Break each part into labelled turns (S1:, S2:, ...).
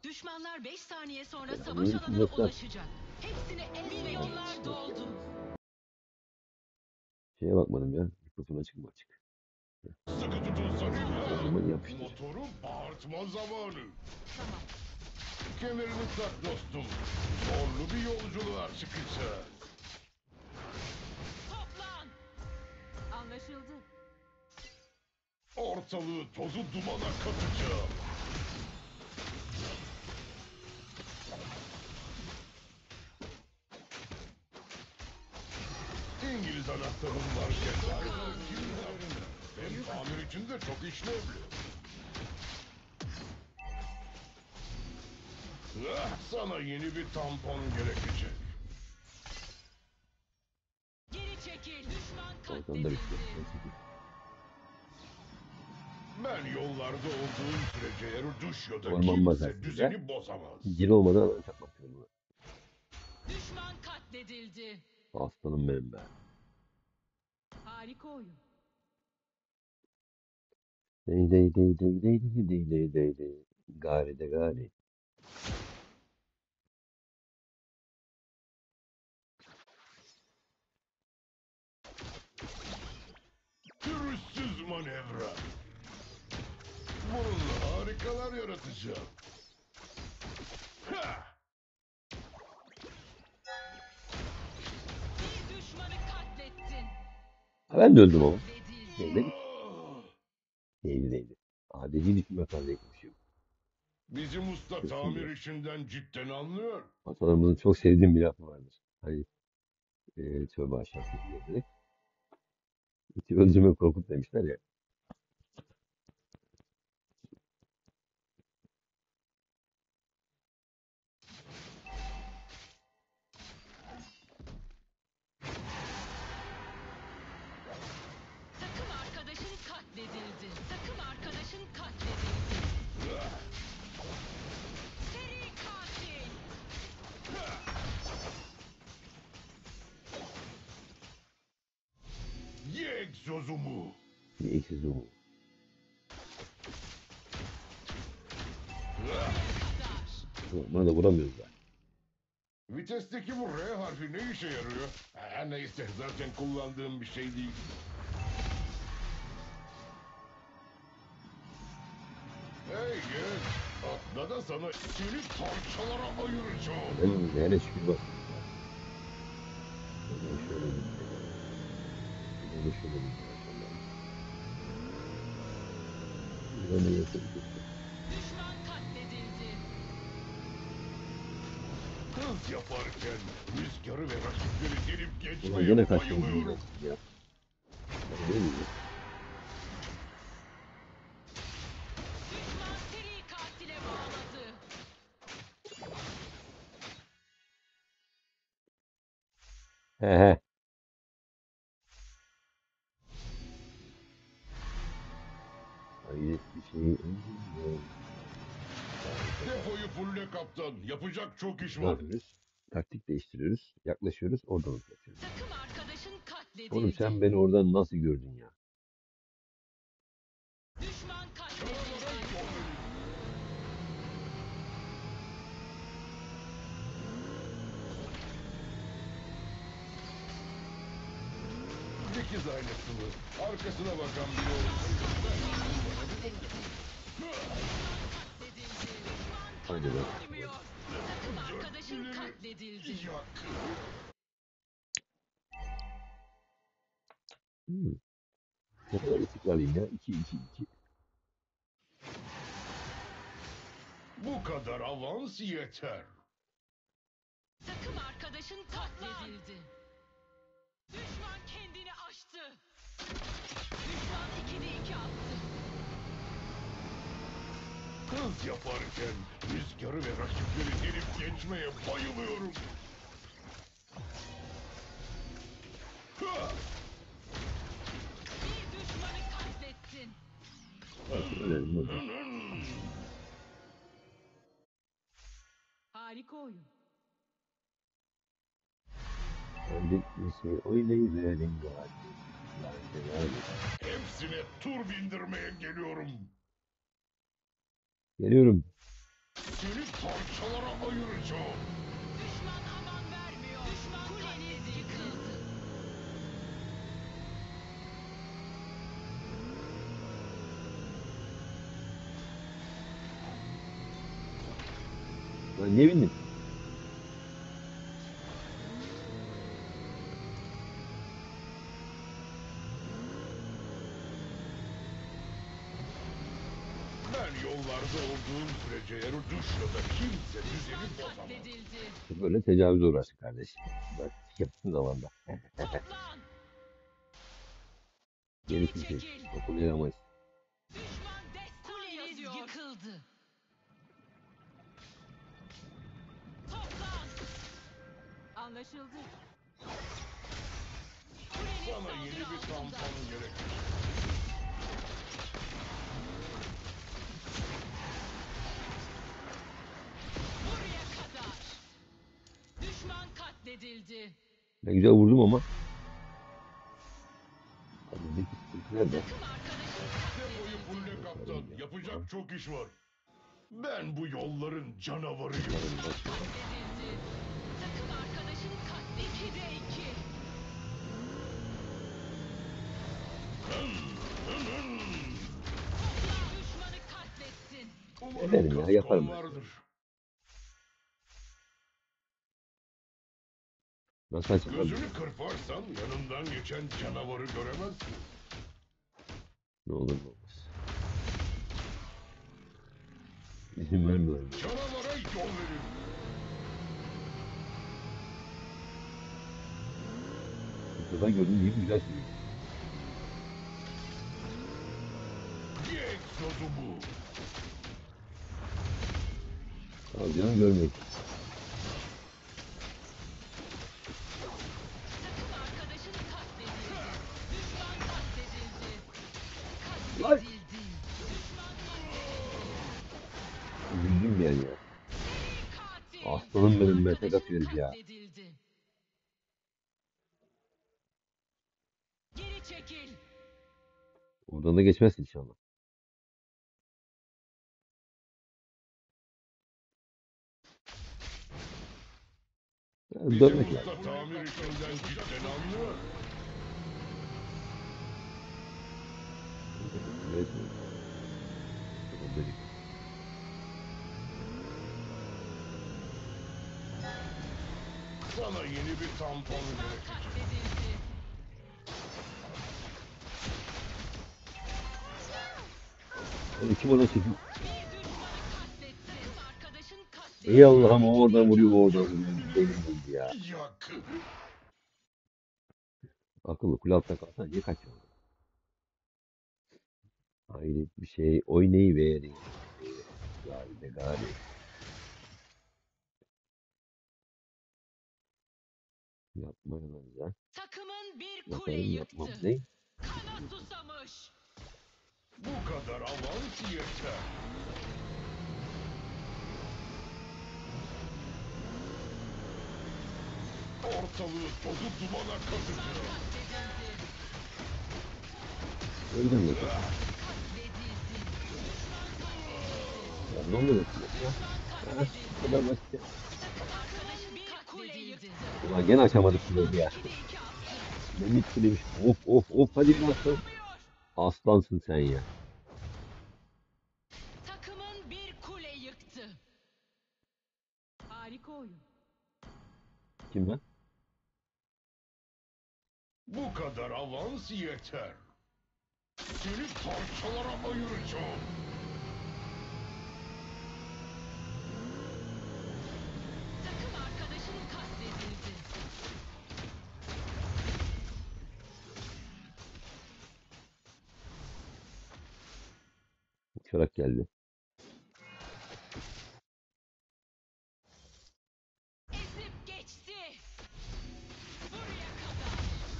S1: Düşmanlar 5 saniye sonra savaş alanına ulaşacak. Hepsini milyonlar doldu.
S2: Şeye bakmadım ya. Mikrofon açık mı açık?
S3: Sıkı tutun Samim.
S2: Yapıştır.
S3: Motoru bağırtma zamanı.
S1: Tamam.
S3: Kemerini tak dostum. Zorlu bir yolculuğa çıkacağız.
S1: Toplan. Anlaşıldı.
S3: Ortalığı tozu dumana katacağım. İngiliz anahtarım varken hem tamir için de çok işlevli. Sana yeni bir tampon gerekecek.
S1: Geri çekil. Düşman
S2: Ortamda
S1: katledildi.
S2: bitti.
S3: Ben yollarda olduğum sürece Eruduşyo'da
S2: Orman
S3: kimse
S2: bazar.
S3: düzeni bozamaz.
S2: Cin olmadan adam çakmak istiyorum.
S1: Düşman katledildi.
S2: Aslanım benim be.
S1: Harika oyun.
S2: Dey dey dey dey dey dey dey dey dey dey. Gari de gari.
S3: Pürüzsüz manevra. Bununla harikalar yaratacağım. Ha!
S1: Bir düşmanı katlettin.
S2: Ha, ben de öldüm ama.
S1: Katledildi.
S2: Değdi. Değdi değdi. Adeci düşme fazlaymışım.
S3: Bizim usta tamir işinden cidden anlıyor.
S2: Atalarımızın çok sevdiğim bir lafı vardır. Hani tövbe aşağı diye. İçi öldürme korkut demişler ya.
S1: Takım arkadaşın katledildi. Takım arkadaşın katledildi. Seri katil.
S3: Ye egzozumu.
S2: Bir eksiz o.
S1: Kadar.
S2: Bana da vuramıyoruz da.
S3: Vitesteki bu R harfi ne işe yarıyor? Neyse zaten kullandığım bir şey değil. Hey genç, atla da sana seni parçalara ayıracağım.
S2: Ben hele şükür basın. Ben şöyle bir Ben de şöyle bir Ben de yapayım.
S1: Düşman katledildi.
S3: Hız yaparken rüzgarı ve rakipleri delip
S2: Ulan
S3: geçmeye
S2: gene kaçtım
S3: bayılıyorum.
S2: ya. Değil mi?
S1: Düşman seri katile bağladı.
S2: He he. Hayret bir şey.
S3: Depoyu fulle kaptan. Yapacak çok iş
S2: Ne
S3: var.
S2: yapıyoruz? Taktik değiştiriyoruz. Yaklaşıyoruz. Oradan uzaklaşıyoruz.
S1: Takım arkadaşın katledildi.
S2: Oğlum sen beni oradan nasıl gördün ya?
S1: Düşman katledildi.
S3: Dikiz aynasını. Arkasına bakan biri olsaydı.
S1: Katledildi. Düşman
S2: Hadi be.
S1: ölmüyor. Takım arkadaşın katledildi.
S3: Yak.
S2: Ne kadar istikrarlıyım ya. 2-2-2.
S3: Bu kadar avans yeter.
S1: Takım arkadaşın katledildi. Düşman kendini aştı. Düşman 2'de 2 attı.
S3: Hız yaparken rüzgarı ve rakipleri delip geçmeye bayılıyorum. Ha!
S1: Bir düşmanı katlettin.
S2: Öyle mi?
S1: Harika oyun.
S2: Öldükmesi oynayıverin gari.
S3: Hepsine tur bindirmeye geliyorum.
S2: Geliyorum.
S3: Seni parçalara ayıracağım.
S1: Düşman aman vermiyor. Düşman kuleniz yıkıldı.
S2: Ben niye bindim?
S3: Ben yollarda olduğum sürece Eruduşya'da kimse düzeni
S1: Düşman
S3: bozamaz.
S1: katledildi.
S2: Böyle tecavüze uğraştık kardeş. Bak yaptığın zamanda.
S1: Toplan.
S2: Gerisi bir şey.
S1: Çekil.
S2: Okulu yaramayız.
S1: Düşman destan yazıyor. Yıkıldı. Toplan. Anlaşıldı. Kuleniz
S3: Sana yeni
S1: saldırı
S3: bir
S1: altında.
S3: tampon gerekir.
S1: Buraya kadar. Düşman katledildi.
S2: Ben güzel vurdum ama. Hadi bir sıkıntı nerede?
S1: Takım arkadaşın
S3: Depoyu fulle kaptan. Yapacak çok iş var. Ben bu yolların canavarıyım.
S1: katledildi. Takım arkadaşın katledildi. 2'de 2. Düşmanı katlettin.
S2: Ederim ya, yaparım ben.
S3: Vardır.
S2: Nasıl açıkladın?
S3: Gözünü kırparsan yanından geçen canavarı göremezsin.
S2: Ne olur ne olmaz. İzin vermiyorum.
S3: Canavara yol verin.
S2: Buradan gördüğün gibi güzel sürüyor.
S3: Bir egzozu bu.
S2: Tamam canım görmüyorum.
S1: Takım arkadaşın katledildi. Düşman katledildi.
S2: Lan!
S1: Katledildi.
S2: Üzüldüm yani ya.
S1: Katil.
S2: Aslanım benim be,
S1: Arkadaşın
S2: tek atıyoruz ya.
S1: katledildi. Geri çekil.
S2: Oradan da geçmez inşallah. Ya,
S3: Bizim
S2: dönmek
S3: usta
S2: lazım.
S3: tamir işinden cidden anlıyor.
S2: Sigara içiyorum. Buradan döneyim.
S3: Sana yeni bir tampon
S1: Düşman
S3: gerekir.
S1: katledildi.
S2: Kim ona çekiyor?
S1: Bir düşmanı katlettin. Arkadaşın katledildi.
S2: Ey Allah'ım, o oradan vuruyor, o oradan vuruyor. Benim buldu ya.
S3: Yak.
S2: Akıllı kule altta kalsan niye kaçıyor? Hayret bir şey. Oynayıverin. Gari be gari. Yapmayın lan.
S1: Takımın bir kule
S2: Yaparım
S1: yıktı.
S2: yapmam. Ne?
S1: Kana susamış.
S3: Bu kadar avans yeter. Ortalığı tozu dumana katacağım.
S1: Katledildi.
S2: Öldüm ya.
S1: Katledildi.
S2: Ya ne oluyor ya? Ha, bu kadar basit ya.
S1: Arkadaşın bir kule yıktı.
S2: Ulan gene açamadık kuleyi ya.
S1: 2'de 2 attı.
S2: Mehmet kulemiş. Of of of, hadi bir aslan. Aslansın sen ya.
S1: Takımın bir kule yıktı. Harika oyun.
S2: Kim lan?
S3: Bu kadar avans yeter. Seni parçalara ayıracağım.
S1: Takım arkadaşın katledildi.
S2: Uçarak geldi.
S1: Ezip geçti. Buraya kadar.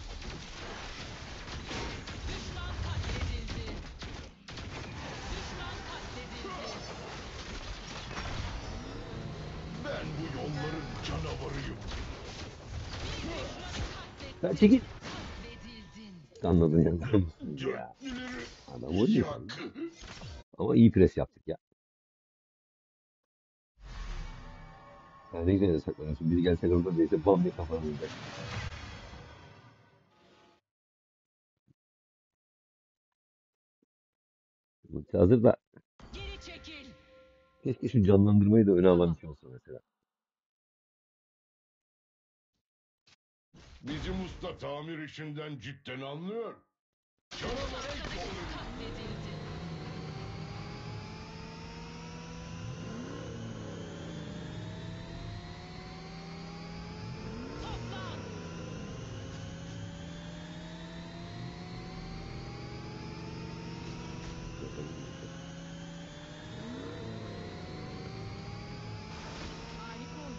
S1: Düşman katledildi. Düşman katledildi.
S3: Ben bu yolların canavarıyım.
S1: Bir düşmanı katledildi.
S2: Sen çekil.
S1: Katledildin.
S2: Anladın ya. Ya.
S3: Dörtlüleri
S2: Adam vuruyor.
S3: yak.
S2: Ama iyi pres yaptık ya. Yani ne güzel saklanıyorsun. Biri gelse orada değilse bam diye kafana vuracak. Ulti hazır da
S1: Geri çekil.
S2: keşke şu canlandırmayı da öne alan bir şey olsa mesela.
S3: Bizim usta tamir işinden cidden anlıyor. Canavara
S1: Arkadaşın katledildi. Toplan. Harika oyun.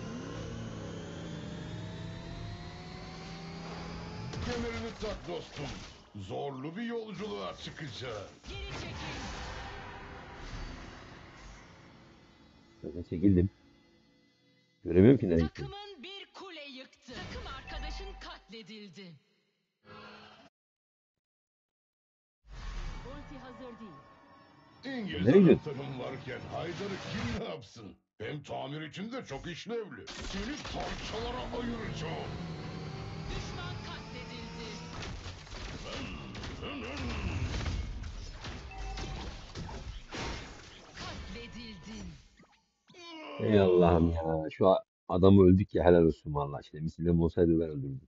S3: kemerini tak dostum. Zorlu bir yolculuğa çıkacağız.
S1: Geri çekil.
S2: Zaten çekildim. Göremiyorum ki nereye gittiğini.
S1: Takımın bir kule yıktı. Takım arkadaşın katledildi. Ulti hazır değil.
S3: İngiliz
S2: Nereye gidiyorsun?
S3: anahtarım varken Haydar'ı kim ne yapsın? Hem tamir için de çok işlevli. Seni parçalara ayıracağım.
S1: Düşman katledildi. Katledildin.
S2: Ey Allah'ım ya. Adamı öldük ya, helal olsun vallahi. İşte misilem olsaydı ben öldürdüm.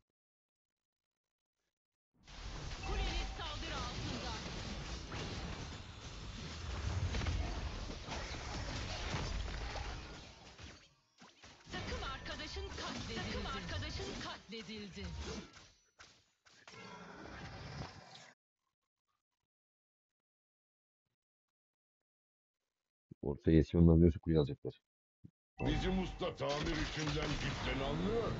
S1: Kuleniz saldırı altında. Takım arkadaşın katledildi. Takım arkadaşın katledildi.
S2: Ortaya yetişmem lazım, yoksa kuyu alacaklar.
S3: Bizim usta tamir işinden cidden anlıyor.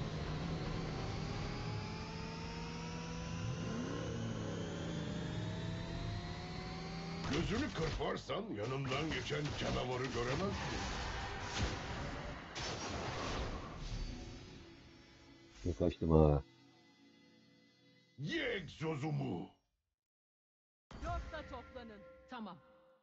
S3: Gözünü kırparsan yanından geçen canavarı göremezsin.
S2: Ne kaçtım ha.
S3: Ye egzozumu.
S1: Dörtle toplanın. Tamam.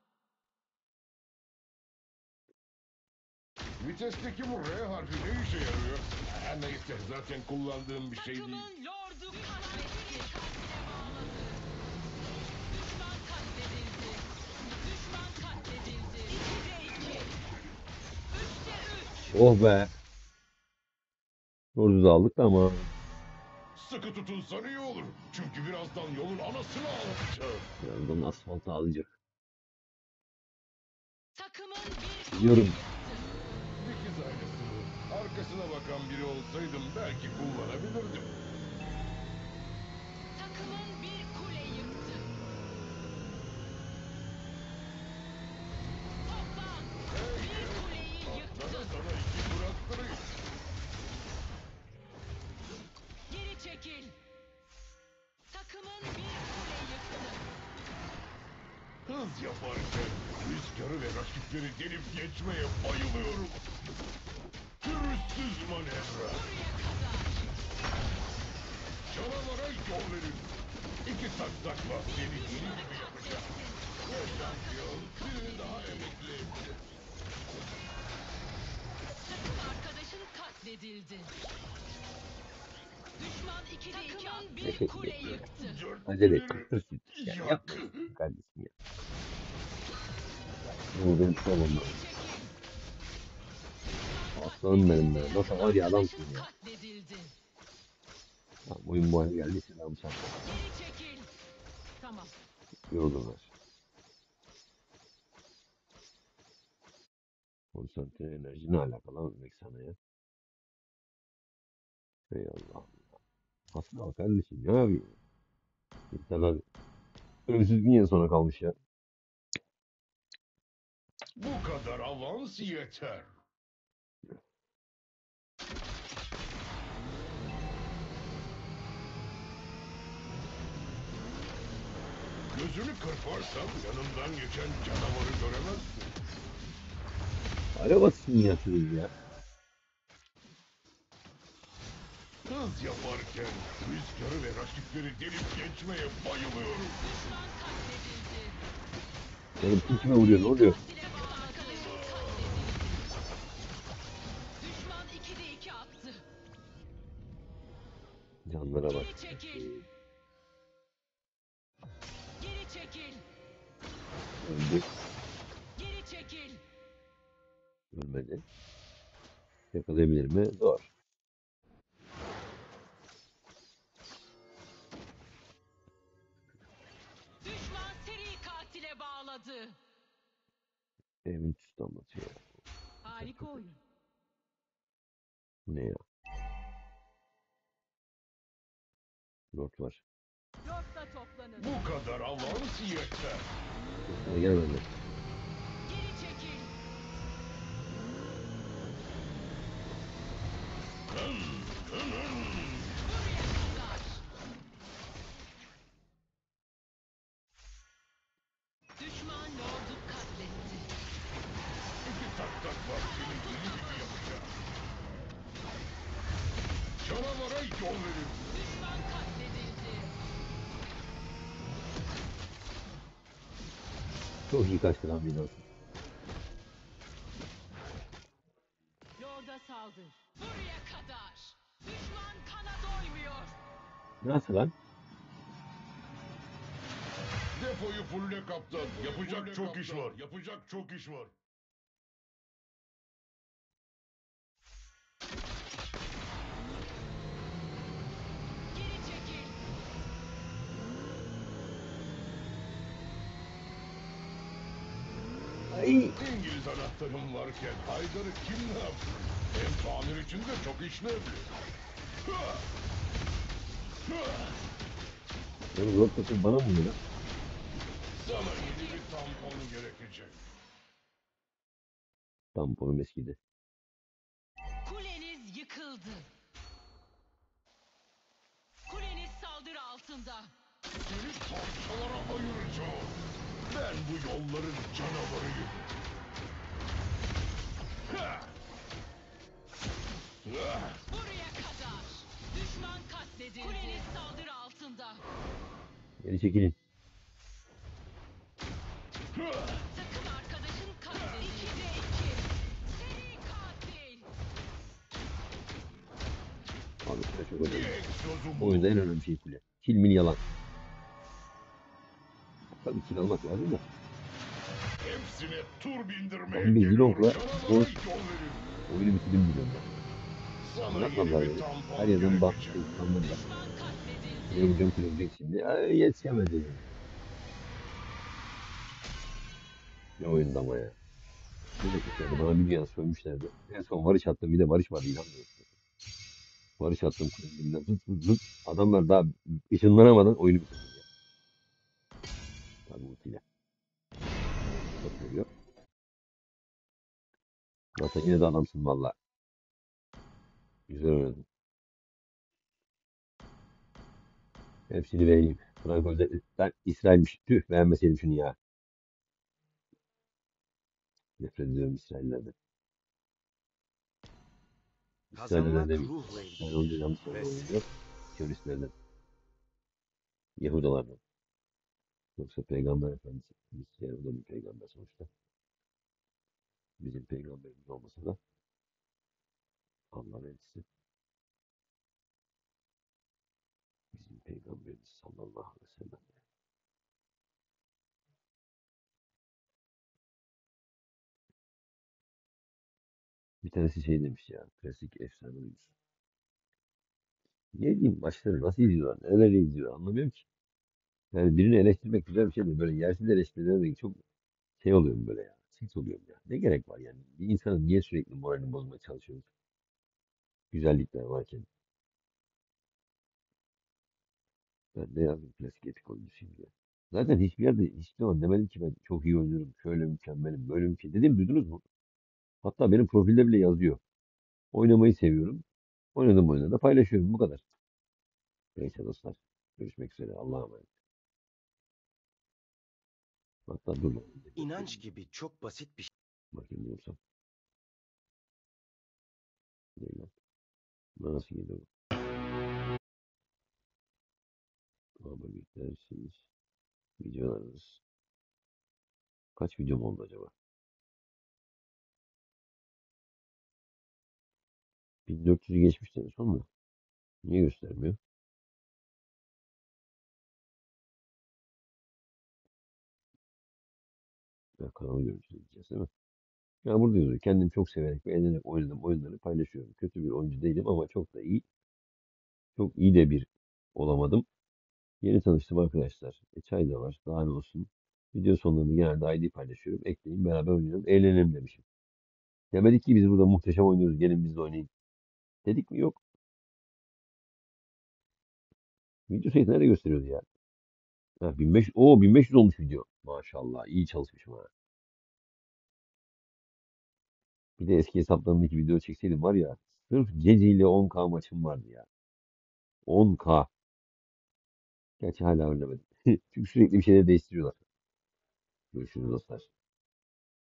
S3: Vitesteki bu R harfi ne işe yarıyor? Her neyse zaten kullandığım bir şey değil.
S1: Takımın lordu katledildi. Katile bağladı. Düşman katledildi. Düşman katledildi. 2'de 2. 3'te 3.
S2: Oh be. Orada da aldık da ama.
S3: Sıkı tutunsan iyi olur. Çünkü birazdan yolun anasını ağlatacağım.
S2: Birazdan asfaltı alacak.
S1: Takımın bir kule
S2: Biliyorum.
S1: yıktı.
S3: Dikiz aynası bu. Arkasına bakan biri olsaydım belki kullanabilirdim.
S1: Takımın bir kule yıktı. Toplan. Bir kuleyi
S3: Atlara
S1: yıktı.
S3: sana iki bıraktırayım.
S1: Geri çekil. Takımın bir kule yıktı.
S3: Hız yaparken rüzgarı ve rakipleri delip geçmeye bayılıyorum. Pürüzsüz manevra.
S1: Buraya kadar.
S3: Canavara yol verin. İki taklakla seni deli
S1: Düşmanı
S3: gibi yapacağım.
S1: katlettin.
S3: Ve şampiyon birini daha emekli etti.
S1: Takım arkadaşın katledildi. Düşman 2'de 2
S2: Ne
S1: bir
S2: şey
S1: kule
S2: bekliyor ya.
S1: yıktı.
S2: Acele et.
S3: Dörtleri
S2: Kırsın. Ya
S3: yak.
S2: yapma kardeşim ya. Bu benim sorumum.
S1: Geri çekil.
S2: Aslanım benim be. Nasıl var ya adamsın
S1: Arkadaşın
S2: ya.
S1: katledildi.
S2: Tamam, oyun bu hale geldi. Silahımı çarptı.
S1: Geri çekil. Tamam.
S2: Yordular. Konsantre enerji ne alakalı ölmek sana ya. Ey Allah'ım. Asla kardeşim ne yapıyorsun? İnsanlar ölümsüz niye sona kalmış ya?
S3: Bu kadar avans yeter. Gözünü kırparsan yanından geçen canavarı göremezsin.
S2: Araba sinyatürü ya.
S3: Hız yaparken rüzgarı ve rakipleri delip geçmeye bayılıyorum.
S1: Düşman katledildi.
S2: Benim kim kime vuruyor, ne oluyor?
S1: Katile bağlı. Arkadaşın katledildi. Düşman
S2: Canlara bak.
S1: Geri çekil. Geri çekil.
S2: Öldü.
S1: Geri çekil.
S2: Ölmedi. Yakalayabilir mi? Zor.
S1: Düşman seri katile bağladı.
S2: Evin üstü anlatıyor.
S1: Harika oyun.
S2: Bu ne ya? Not var.
S1: Lord'la toplanın.
S3: Bu kadar avans yeter.
S2: Sana gelmedi.
S1: Geri çekil. Buraya kadar. Düşman Lord'u katletti.
S3: İki tak tak var seni deli gibi yapacağım. Canavara yol verin.
S1: Düşman katledildi.
S2: Çok iyi kaçtı lan binası.
S1: Lord'a saldır. Buraya kadar. Düşman kana doymuyor.
S2: Nasıl lan?
S3: Depoyu fulle kaptan. Yapacak çok iş var. Yapacak çok iş var.
S1: Geri çekil.
S2: Ay.
S3: İngiliz anahtarım varken Haydar'ı kim ne yapsın? Hem tamir için de çok işlevli. Hıa! Hıa!
S2: Yani zor tutun bana mı vuruyor lan?
S3: Sana yeni bir tampon gerekecek.
S2: Tamponum eskidi.
S1: Kuleniz yıkıldı. Kuleniz saldırı altında.
S3: Seni parçalara ayıracağım. Ben bu yolların canavarıyım. Hıa! Hıa!
S1: Buraya kadar. Düşman katledildi. Kuleniz saldırı altında.
S2: Geri çekilin.
S3: Hıa!
S1: Takım arkadaşın katledildi. 2'de 2. Seri katil.
S2: Abi süre çok önemli.
S3: Bir egzozum
S2: Bu oyunda en önemli şey kule. Kill mil yalan. Tabii kill almak lazım da.
S3: hepsine tur bindirmeye
S2: Ben bir
S3: geliyorum.
S2: Zilong'la
S3: Canavara
S2: bu
S3: yol verin.
S2: oyunu bitirdim biliyorum ben.
S3: Sana
S2: Anlatmadılar
S3: yeni bir
S2: beni.
S3: tampon
S2: Her yerden bak.
S3: gerekecek.
S2: İnsanlar da.
S1: Düşman katledildi.
S2: Benim hocam kırılacak şimdi. Ay yetişemedi. Ne oyunda ama ya. Ne yapmışlardı? Bana bir dünya sövmüşlerdi. En son varış attım. Bir de varış vardı. İnanmıyorum. Varış attım. Kulübümden zıt zıt zıt. Adamlar daha ışınlanamadan oyunu bitirdi. Tabii ultiyle. Çok seviyor. Zaten yine de adamsın valla. Güzel oynadın. Hepsini vereyim. Franco ben İsrail'miş. Tüh beğenmeseydim şunu ya. Nefret ediyorum İsraillerden. İsraillerden
S4: Kazanmak
S2: demeyeyim.
S4: ruhla
S2: İsrail olunca
S4: ilgilidir
S2: yanlış
S4: ve
S2: oluyor. Teröristlerden. Yahudalardan. Yoksa Peygamber Efendimiz. Yahuda bir peygamber sonuçta. Bizim peygamberimiz olmasa da Allah'ın elçisi. Bizim peygamberimiz sallallahu aleyhi ve sellem. Bir tanesi şey demiş ya. Klasik efsane oyuncusu. Ne diyeyim maçları nasıl izliyorlar? Neler izliyor anlamıyorum ki. Yani birini eleştirmek güzel bir şey değil. Böyle yersiz eleştiriler de çok şey oluyorum böyle ya. Tilt oluyorum ya. Ne gerek var yani? Bir insanın niye sürekli moralini bozmaya çalışıyoruz? Güzellikler varken. Ben de yazdım klasik etik oyuncusuyum diye. Zaten hiçbir yerde hiçbir zaman demedim ki ben çok iyi oynuyorum. Şöyle mükemmelim, böyle mükemmel. Dedim duydunuz mu? Hatta benim profilde bile yazıyor. Oynamayı seviyorum. Oynadığım oyunu da paylaşıyorum. Bu kadar. Neyse dostlar. Görüşmek üzere. Allah'a emanet. Hatta dur lan.
S4: inanç gibi çok basit bir
S2: Bakayım diyorsam. Değil lan. Buna nasıl geliyor? Ama yüklersiniz. Videolarınız. Kaç videom oldu acaba? 1400'ü geçmişti en son mu? Niye göstermiyor? Ya, kanalı görüntüsü diyeceğiz değil mi? Ya burada yazıyor. Kendim çok severek ve eğlenerek oynadığım oyunları paylaşıyorum. Kötü bir oyuncu değilim ama çok da iyi. Çok iyi de bir olamadım. Yeni tanıştım arkadaşlar. Çay da var. Daha ne olsun. Video sonlarını genelde ID paylaşıyorum. Ekleyin beraber oynayalım. Eğlenelim demişim. Demedik ki biz burada muhteşem oynuyoruz. Gelin biz de oynayın. Dedik mi? Yok. Video sayısı nerede gösteriyordu ya? Ha, 1500. Oo, 1500 olmuş video. Maşallah. İyi çalışmışım ha. Bir de eski hesaplarımdaki video çekseydim var ya. Sırf geceyle 10K maçım vardı ya. 10K. Gerçi hala oynamedim. Çünkü sürekli bir şeyler değiştiriyorlar. Görüşürüz dostlar.